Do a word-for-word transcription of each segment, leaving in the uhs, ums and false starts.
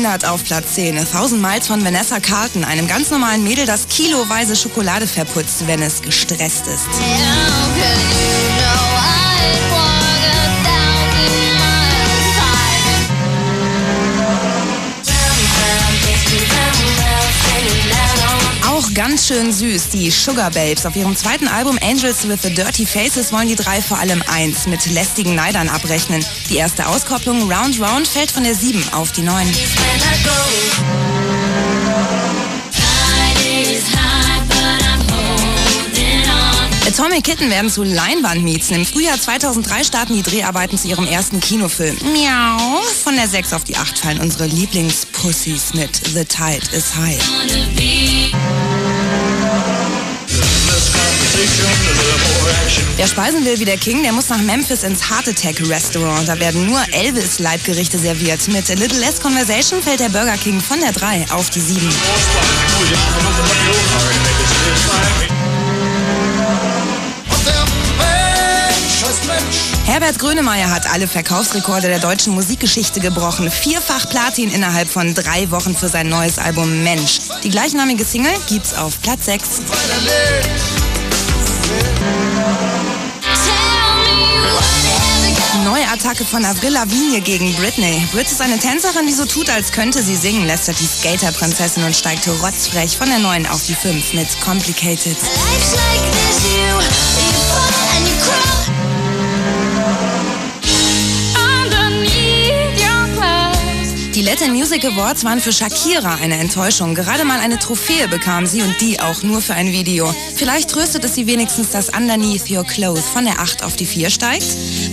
neunhundert auf Platz zehn. A Thousand Miles von Vanessa Carlton, einem ganz normalen Mädel, das kiloweise Schokolade verputzt, wenn es gestresst ist. Auch ganz schön süß, die Sugar Babes. Auf ihrem zweiten Album Angels with the Dirty Faces wollen die drei vor allem eins, mit lästigen Neidern abrechnen. Die erste Auskopplung Round Round fällt von der sieben auf die neun. Atomic Kitten werden zu Leinwandmiezen. Im Frühjahr zweitausenddrei starten die Dreharbeiten zu ihrem ersten Kinofilm. Miau. Von der sechs auf die acht fallen unsere Lieblingspussys mit The Tide is High. Wer speisen will wie der King, der muss nach Memphis ins Heart Attack Restaurant. Da werden nur Elvis-Leibgerichte serviert. Mit A Little Less Conversation fällt der Burger King von der drei auf die sieben. Herbert Grönemeyer hat alle Verkaufsrekorde der deutschen Musikgeschichte gebrochen. Vierfach Platin innerhalb von drei Wochen für sein neues Album Mensch. Die gleichnamige Single gibt's auf Platz sechs. Neue Attacke von Avril Lavigne gegen Britney. Brit ist eine Tänzerin, die so tut, als könnte sie singen, lästert die Skaterprinzessin und steigt rotzfrech von der neun auf die fünf mit Complicated. Die Latin Music Awards waren für Shakira eine Enttäuschung. Gerade mal eine Trophäe bekam sie und die auch nur für ein Video. Vielleicht tröstet es sie wenigstens, dass Underneath Your Clothes von der acht auf die vier steigt.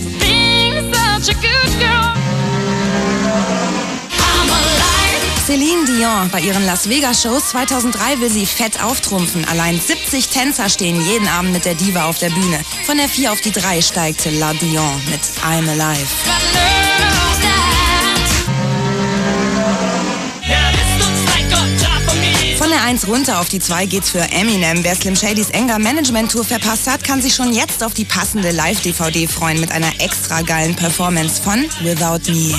Celine Dion bei ihren Las Vegas Shows zweitausenddrei will sie fett auftrumpfen. Allein siebzig Tänzer stehen jeden Abend mit der Diva auf der Bühne. Von der vier auf die drei steigt La Dion mit I'm Alive. Von der eins runter auf die zwei geht's für Eminem. Wer Slim Shadys Anger Management Tour verpasst hat, kann sich schon jetzt auf die passende Live-D V D freuen mit einer extra geilen Performance von Without Me.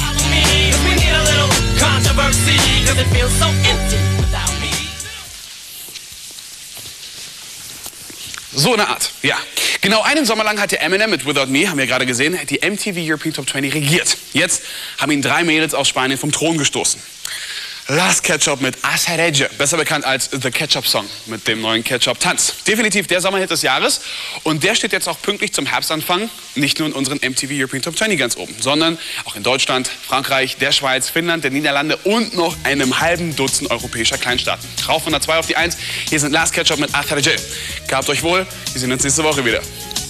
So eine Art, ja. Genau einen Sommer lang hatte Eminem mit Without Me, haben wir gerade gesehen, die M T V European Top zwanzig regiert. Jetzt haben ihn drei Mädels aus Spanien vom Thron gestoßen. Last Ketchup mit Acereje, besser bekannt als The Ketchup Song mit dem neuen Ketchup-Tanz. Definitiv der Sommerhit des Jahres und der steht jetzt auch pünktlich zum Herbstanfang nicht nur in unseren M T V European Top zwanzig ganz oben, sondern auch in Deutschland, Frankreich, der Schweiz, Finnland, der Niederlande und noch einem halben Dutzend europäischer Kleinstaaten. Rauf von der zwei auf die eins, hier sind Last Ketchup mit Acereje. Gehabt euch wohl, wir sehen uns nächste Woche wieder.